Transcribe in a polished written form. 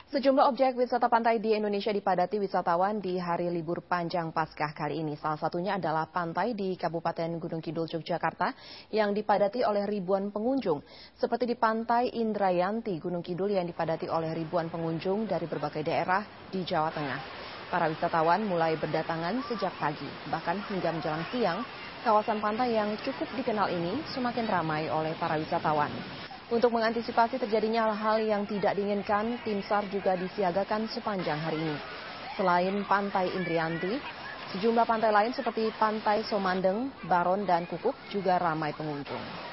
Sejumlah objek wisata pantai di Indonesia dipadati wisatawan di hari libur panjang Paskah kali ini. Salah satunya adalah pantai di Kabupaten Gunung Kidul, Yogyakarta yang dipadati oleh ribuan pengunjung. Seperti di Pantai Indrayanti, Gunung Kidul yang dipadati oleh ribuan pengunjung dari berbagai daerah di Jawa Tengah. Para wisatawan mulai berdatangan sejak pagi, bahkan hingga menjelang siang, kawasan pantai yang cukup dikenal ini semakin ramai oleh para wisatawan. Untuk mengantisipasi terjadinya hal-hal yang tidak diinginkan, tim SAR juga disiagakan sepanjang hari ini. Selain Pantai Indrianti, sejumlah pantai lain seperti Pantai Somandeng, Baron, dan Kukuk juga ramai pengunjung.